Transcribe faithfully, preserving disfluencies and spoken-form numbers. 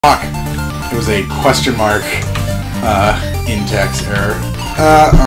Fuck. It was a question mark uh, in-text error. Uh,